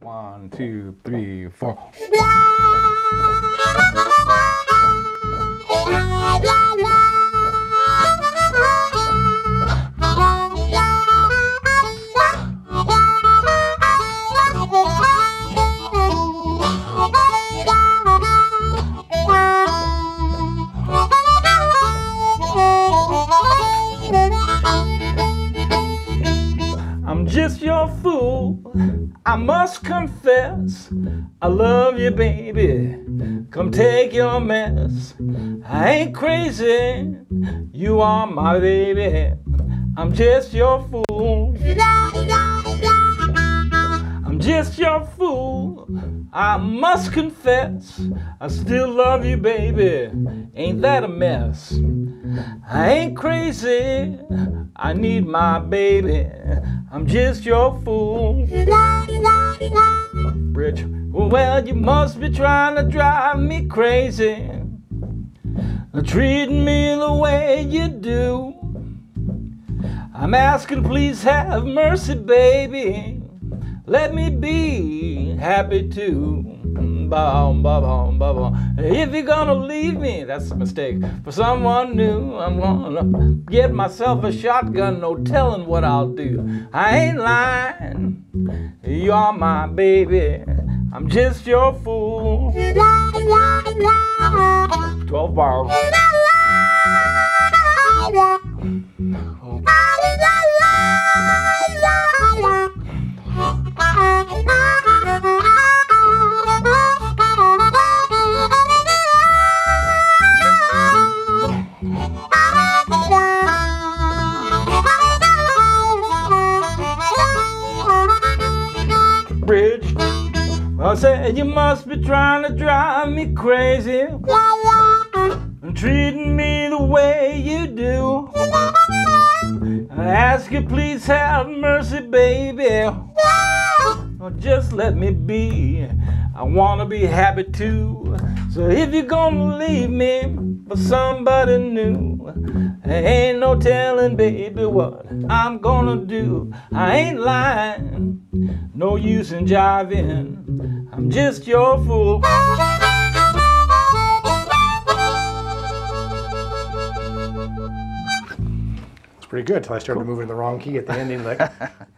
1, 2, 3, 4. I'm just your fool, I must confess. I love you, baby, come take your mess. I ain't crazy, you are my baby. I'm just your fool. I'm just your fool, I must confess. I still love you, baby, ain't that a mess? I ain't crazy, I need my baby. I'm just your fool. Bridge. Well, you must be trying to drive me crazy, treating me the way you do. I'm asking, please have mercy, baby. Let me be happy too. If you're gonna leave me, that's a mistake, for someone new, I'm gonna get myself a shotgun, no telling what I'll do. I ain't lying, you're my baby, I'm just your fool. 12 bars. Bridge. I said you must be trying to drive me crazy, and treating me the way you do. I ask you, please have mercy, baby. Or just let me be. I wanna be happy too. So if you're gonna leave me for somebody new, ain't no telling, baby, what I'm gonna do. I ain't lying, no use in jiving, I'm just your fool. It's pretty good till I started moving the wrong key at the ending. Like.